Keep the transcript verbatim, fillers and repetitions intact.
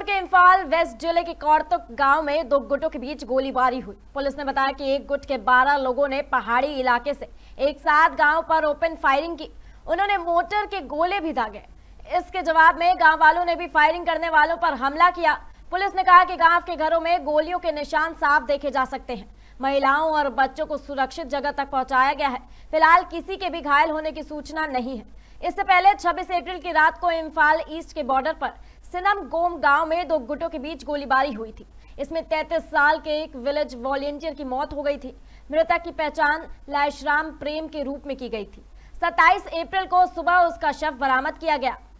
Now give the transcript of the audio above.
के इंफाल वेस्ट जिले के कौरतुक गांव में दो गुटों के बीच गोलीबारी हुई। पुलिस ने बताया कि एक गुट के बारह लोगों ने पहाड़ी इलाके से एक साथ गांव पर ओपन फायरिंग की। उन्होंने मोटर के गोले भी दागे। इसके जवाब में गांव वालों ने भी फायरिंग करने वालों पर हमला किया। पुलिस ने कहा कि गांव के घरों में गोलियों के निशान साफ देखे जा सकते हैं। महिलाओं और बच्चों को सुरक्षित जगह तक पहुंचाया गया है। फिलहाल किसी के भी घायल होने की सूचना नहीं है। इससे पहले छब्बीस अप्रैल की रात को इंफाल ईस्ट के बॉर्डर पर सिनम गोम गांव में दो गुटों के बीच गोलीबारी हुई थी। इसमें तैंतीस साल के एक विलेज वॉलंटियर की मौत हो गई थी। मृतक की पहचान लाइशराम प्रेम के रूप में की गई थी। सत्ताईस अप्रैल को सुबह उसका शव बरामद किया गया।